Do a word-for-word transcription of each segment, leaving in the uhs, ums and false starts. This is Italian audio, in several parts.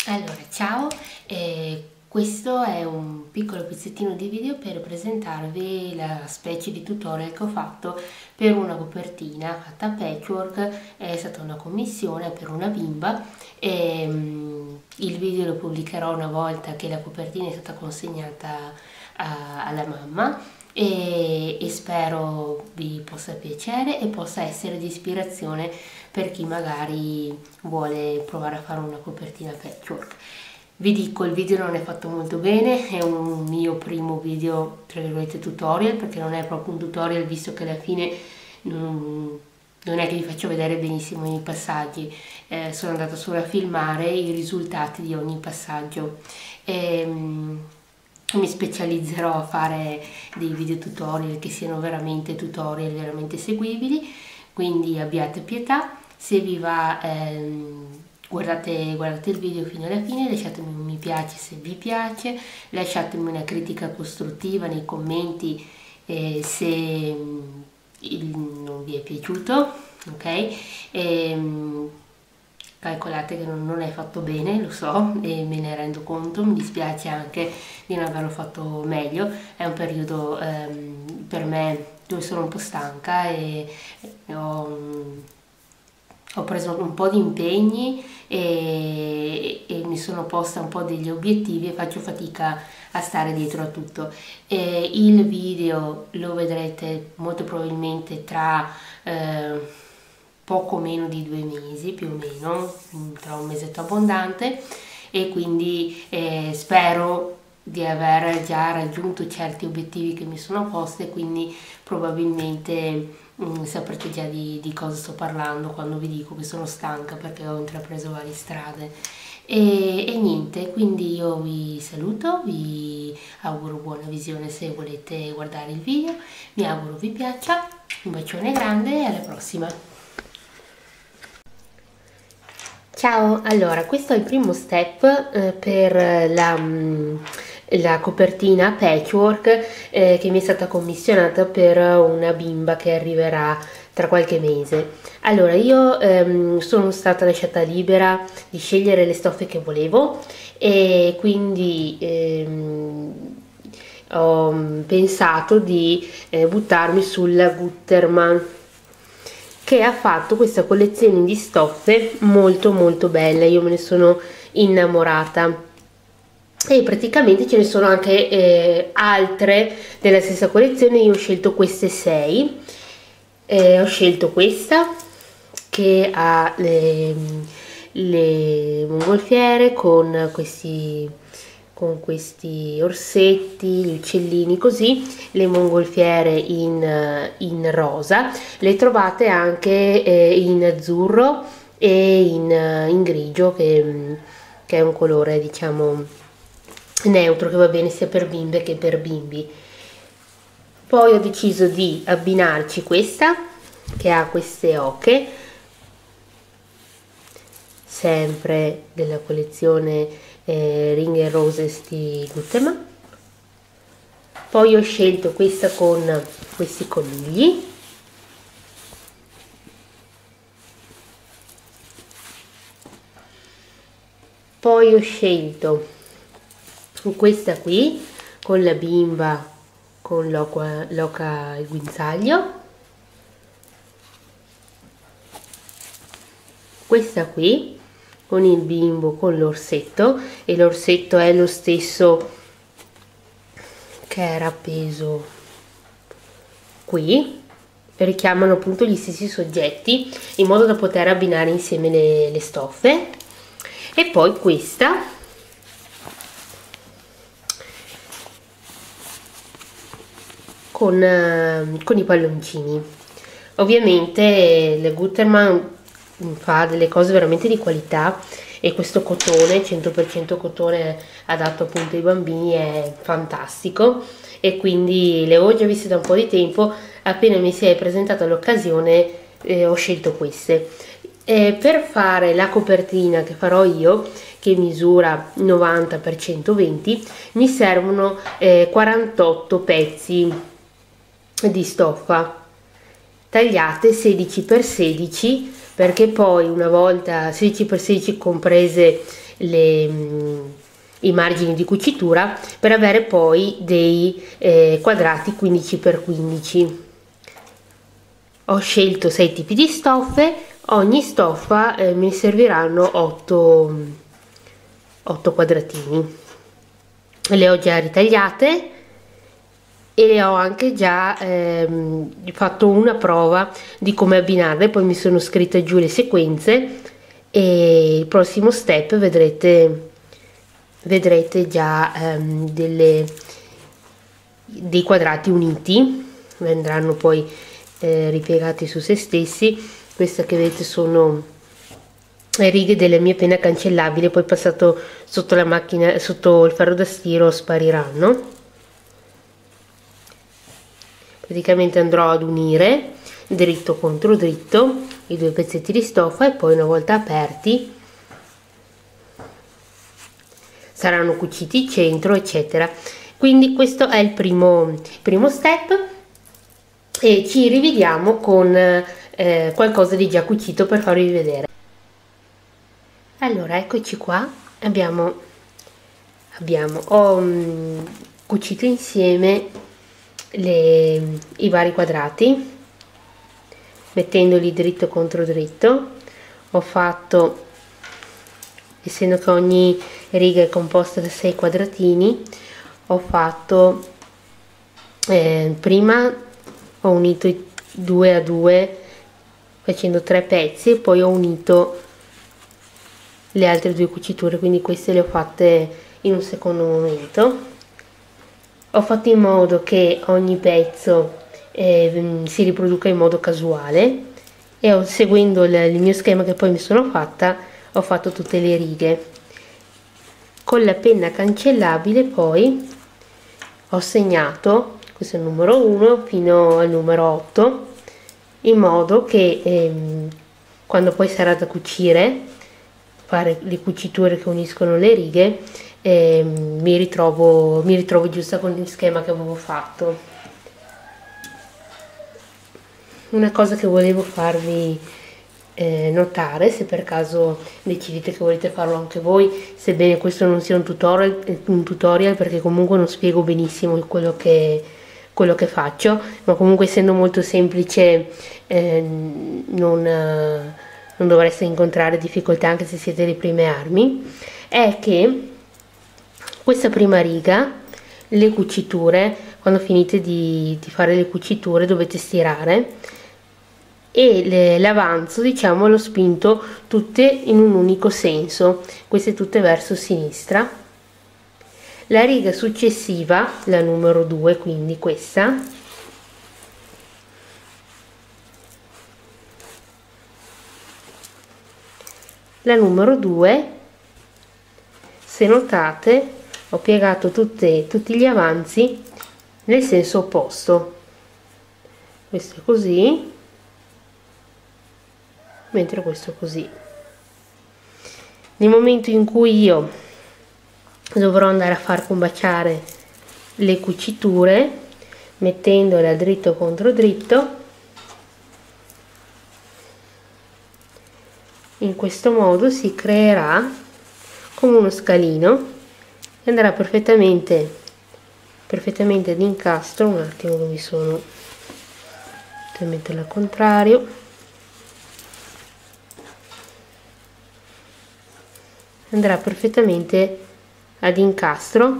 Allora, ciao, eh, questo è un piccolo pezzettino di video per presentarvi la specie di tutorial che ho fatto per una copertina fatta a patchwork. È stata una commissione per una bimba e um, il video lo pubblicherò una volta che la copertina è stata consegnata a, alla mamma e, e spero vi possa piacere e possa essere di ispirazione per chi magari vuole provare a fare una copertina patchwork. Vi dico, il video non è fatto molto bene, è un mio primo video tra virgolette tutorial, perché non è proprio un tutorial, visto che alla fine non, non è che vi faccio vedere benissimo i passaggi, eh, sono andata solo a filmare i risultati di ogni passaggio. E, mi specializzerò a fare dei video tutorial che siano veramente tutorial, veramente seguibili, quindi abbiate pietà. Se vi va, ehm, guardate, guardate il video fino alla fine, lasciatemi un mi piace se vi piace, lasciatemi una critica costruttiva nei commenti eh, se il, non vi è piaciuto, ok? E, calcolate che non, non è fatto bene, lo so, e me ne rendo conto, mi dispiace anche di non averlo fatto meglio. È un periodo ehm, per me dove sono un po' stanca e ho, ho preso un po' di impegni e, e mi sono posta un po' degli obiettivi e faccio fatica a stare dietro a tutto. E il video lo vedrete molto probabilmente tra eh, poco meno di due mesi, più o meno, tra un mesetto abbondante, e quindi eh, spero di aver già raggiunto certi obiettivi che mi sono poste, quindi probabilmente mh, saprete già di, di cosa sto parlando quando vi dico che sono stanca perché ho intrapreso varie strade. E, e niente, quindi io vi saluto, vi auguro buona visione se volete guardare il video, mi auguro vi piaccia, un bacione grande e alla prossima! Ciao, allora questo è il primo step eh, per la, la copertina patchwork eh, che mi è stata commissionata per una bimba che arriverà tra qualche mese. Allora io ehm, sono stata lasciata libera di scegliere le stoffe che volevo e quindi ehm, ho pensato di eh, buttarmi sulla Gutermann, che ha fatto questa collezione di stoffe molto molto bella. Io me ne sono innamorata e praticamente ce ne sono anche eh, altre della stessa collezione. Io ho scelto queste sei, eh, ho scelto questa che ha le, le mongolfiere con questi con questi orsetti, gli uccellini così, le mongolfiere in, in rosa, le trovate anche eh, in azzurro e in, in grigio, che, che è un colore diciamo neutro che va bene sia per bimbe che per bimbi. Poi ho deciso di abbinarci questa che ha queste oche, sempre della collezione Eh, Ring and Roses di Gutermann. Poi ho scelto questa con questi conigli, poi ho scelto questa qui con la bimba con l'oca l'oca e guinzaglio, questa qui con il bimbo con l'orsetto, e l'orsetto è lo stesso che era appeso qui, richiamano appunto gli stessi soggetti in modo da poter abbinare insieme le, le stoffe. E poi questa con, con i palloncini. Ovviamente le Gutermann fa delle cose veramente di qualità e questo cotone, cento per cento cotone adatto appunto ai bambini, è fantastico, e quindi le ho già viste da un po' di tempo. Appena mi si è presentata l'occasione eh, ho scelto queste. E per fare la copertina che farò io, che misura novanta per centoventi, mi servono eh, quarantotto pezzi di stoffa tagliate sedici per sedici perché poi una volta sedici per sedici comprese le, mh, i margini di cucitura, per avere poi dei eh, quadrati quindici per quindici. Ho scelto sei tipi di stoffe, ogni stoffa eh, mi serviranno otto quadratini. Le ho già ritagliate e le ho anche già ehm, fatto una prova di come abbinarle, poi mi sono scritta giù le sequenze e il prossimo step vedrete vedrete già ehm, delle, dei quadrati uniti, vendranno poi eh, ripiegati su se stessi. Queste che vedete sono le righe della mia penna cancellabile, poi passato sotto la macchina, sotto il ferro da stiro, spariranno. Praticamente andrò ad unire dritto contro dritto i due pezzetti di stoffa e poi una volta aperti saranno cuciti in centro, eccetera. Quindi questo è il primo, primo step e ci rivediamo con eh, qualcosa di già cucito per farvi vedere. Allora, eccoci qua, abbiamo, abbiamo ho um, cucito insieme le, i vari quadrati mettendoli dritto contro dritto. Ho fatto, essendo che ogni riga è composta da sei quadratini, ho fatto eh, prima ho unito i due a due facendo tre pezzi e poi ho unito le altre due cuciture, quindi queste le ho fatte in un secondo momento. Ho fatto in modo che ogni pezzo eh, si riproduca in modo casuale e ho, seguendo il, il mio schema che poi mi sono fatta, ho fatto tutte le righe. Con la penna cancellabile poi ho segnato, questo è il numero uno fino al numero otto, in modo che ehm, quando poi sarà da cucire, fare le cuciture che uniscono le righe, ehm, mi ritrovo mi ritrovo giusta con il schema che avevo fatto. Una cosa che volevo farvi eh, notare, se per caso decidete che volete farlo anche voi, sebbene questo non sia un tutorial, un tutorial perché comunque non spiego benissimo quello che, quello che faccio, ma comunque essendo molto semplice eh, non, non dovreste incontrare difficoltà anche se siete le prime armi, è che questa prima riga, le cuciture, quando finite di, di fare le cuciture dovete stirare e l'avanzo diciamo l'ho spinto tutte in un unico senso, queste tutte verso sinistra. La riga successiva, la numero due, quindi questa, la numero due, se notate ho piegato tutte, tutti gli avanzi nel senso opposto, questo è così, mentre questo così. Nel momento in cui io dovrò andare a far combaciare le cuciture mettendole a dritto contro dritto, in questo modo si creerà come uno scalino e andrà perfettamente perfettamente ad incastro. Un attimo che mi sono devo metterlo al contrario, andrà perfettamente ad incastro.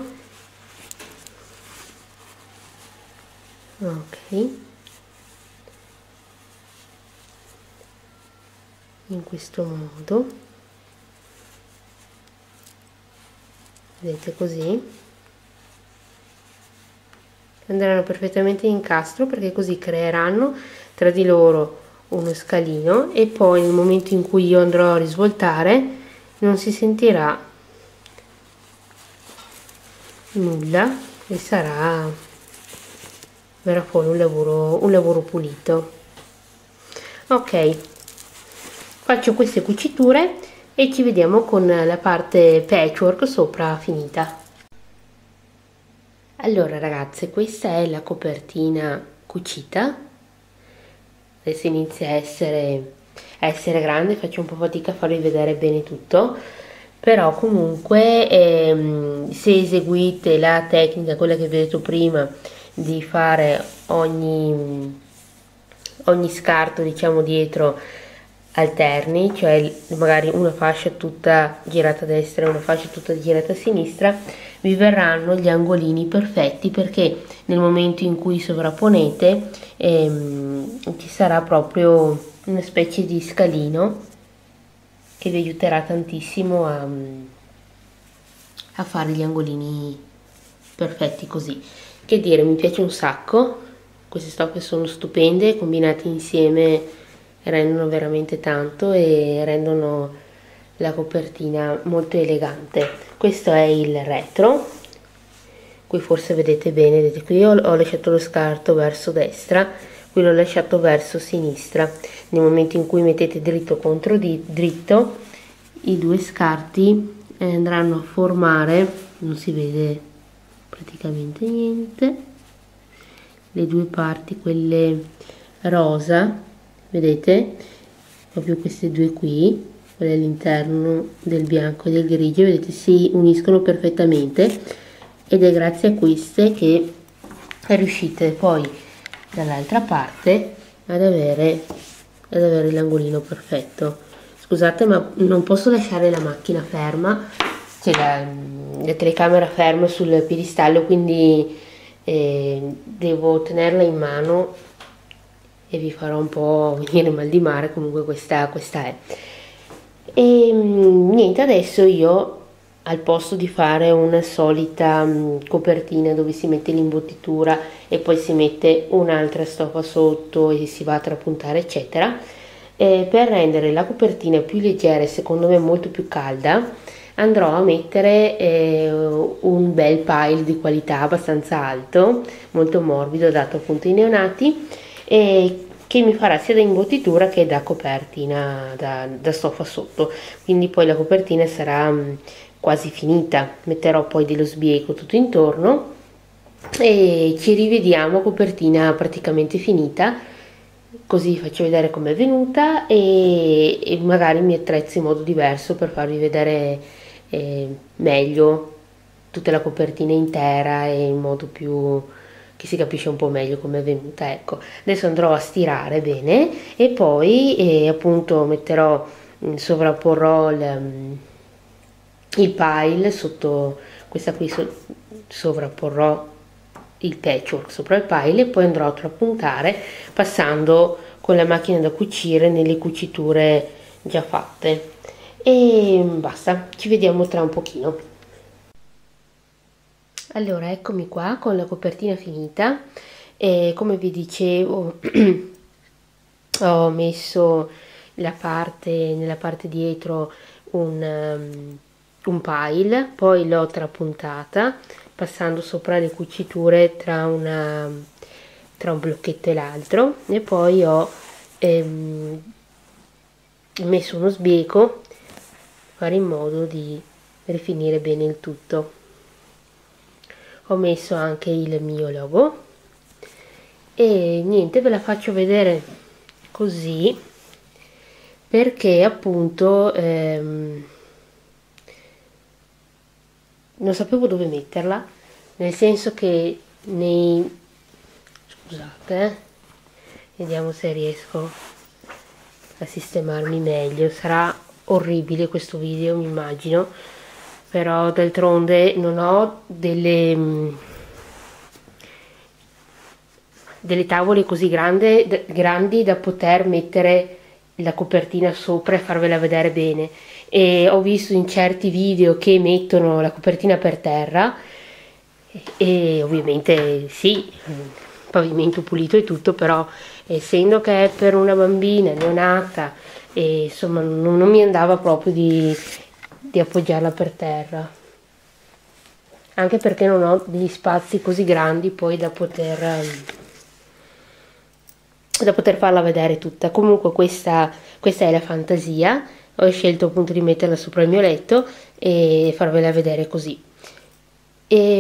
Ok, in questo modo, vedete, così andranno perfettamente in incastro perché così creeranno tra di loro uno scalino e poi nel momento in cui io andrò a risvoltare non si sentirà nulla e sarà verrà fuori un lavoro un lavoro pulito. Ok, faccio queste cuciture e ci vediamo con la parte patchwork sopra finita. Allora ragazze, questa è la copertina cucita, adesso inizia a essere a essere grande, faccio un po' fatica a farvi vedere bene tutto, però comunque ehm, se eseguite la tecnica, quella che vi ho detto prima, di fare ogni, ogni scarto, diciamo, dietro alterni, cioè magari una fascia tutta girata a destra e una fascia tutta girata a sinistra, vi verranno gli angolini perfetti, perché nel momento in cui sovrapponete ehm, ci sarà proprio una specie di scalino che vi aiuterà tantissimo a, a fare gli angolini perfetti così. Che dire, mi piace un sacco, queste stoffe sono stupende, combinate insieme rendono veramente tanto e rendono la copertina molto elegante. Questo è il retro, qui forse vedete bene, vedete qui ho, ho lasciato lo scarto verso destra, qui l'ho lasciato verso sinistra. Nel momento in cui mettete dritto contro di, dritto, i due scarti andranno a formare, non si vede praticamente niente, le due parti, quelle rosa, vedete, proprio queste due qui, quelle all'interno del bianco e del grigio, vedete, si uniscono perfettamente, ed è grazie a queste che riuscite poi dall'altra parte ad avere, ad avere l'angolino perfetto. Scusate, ma non posso lasciare la macchina ferma, cioè la, la telecamera ferma sul piedistallo, quindi eh, devo tenerla in mano e vi farò un po' venire mal di mare. Comunque questa, questa è. E niente, adesso io, al posto di fare una solita mh, copertina dove si mette l'imbottitura e poi si mette un'altra stoffa sotto e si va a trapuntare eccetera, eh, per rendere la copertina più leggera e secondo me molto più calda, andrò a mettere eh, un bel pile di qualità abbastanza alto, molto morbido, dato appunto ai neonati, e che mi farà sia da imbottitura che da copertina, da, da stoffa sotto. Quindi poi la copertina sarà mh, quasi finita. Metterò poi dello sbieco tutto intorno e ci rivediamo copertina praticamente finita, così vi faccio vedere com'è venuta e, e magari mi attrezzo in modo diverso per farvi vedere eh, meglio tutta la copertina intera e in modo più che si capisce un po' meglio come è venuta. Ecco, adesso andrò a stirare bene e poi eh, appunto metterò, sovrapporrò il, il pile sotto questa qui, so, sovrapporrò il patchwork sopra il pile e poi andrò a trapuntare passando con la macchina da cucire nelle cuciture già fatte. E basta, ci vediamo tra un pochino. Allora, eccomi qua con la copertina finita e come vi dicevo ho messo la parte, nella parte dietro un, um, un pile, poi l'ho trapuntata passando sopra le cuciture tra, una, tra un blocchetto e l'altro, e poi ho ehm, messo uno sbieco per fare in modo di rifinire bene il tutto. Ho messo anche il mio logo e niente, ve la faccio vedere così perché appunto ehm, non sapevo dove metterla, nel senso che nei scusate eh, vediamo se riesco a sistemarmi meglio. Sarà orribile questo video, mi immagino, però d'altronde non ho delle delle tavole così grande, grandi da poter mettere la copertina sopra e farvela vedere bene, e ho visto in certi video che mettono la copertina per terra e ovviamente sì, pavimento pulito e tutto, però essendo che è per una bambina neonata e insomma non, non mi andava proprio di, di appoggiarla per terra, anche perché non ho degli spazi così grandi poi da poter da poter farla vedere tutta. Comunque questa, questa è la fantasia, ho scelto appunto di metterla sopra il mio letto e farvela vedere così. E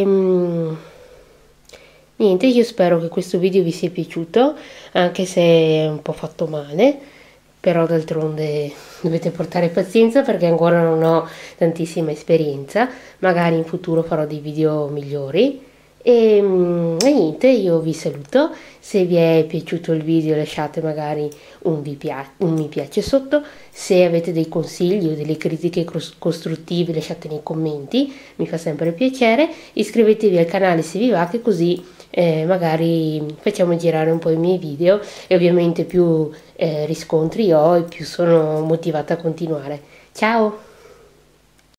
niente, io spero che questo video vi sia piaciuto, anche se è un po' fatto male, però d'altronde dovete portare pazienza perché ancora non ho tantissima esperienza, magari in futuro farò dei video migliori. E, mm, e niente, io vi saluto. Se vi è piaciuto il video lasciate magari un, vi pia- un mi piace sotto, se avete dei consigli o delle critiche costruttive lasciate nei commenti, mi fa sempre piacere. Iscrivetevi al canale se vi va, che così eh, magari facciamo girare un po' i miei video e ovviamente più eh, riscontri ho e più sono motivata a continuare. Ciao!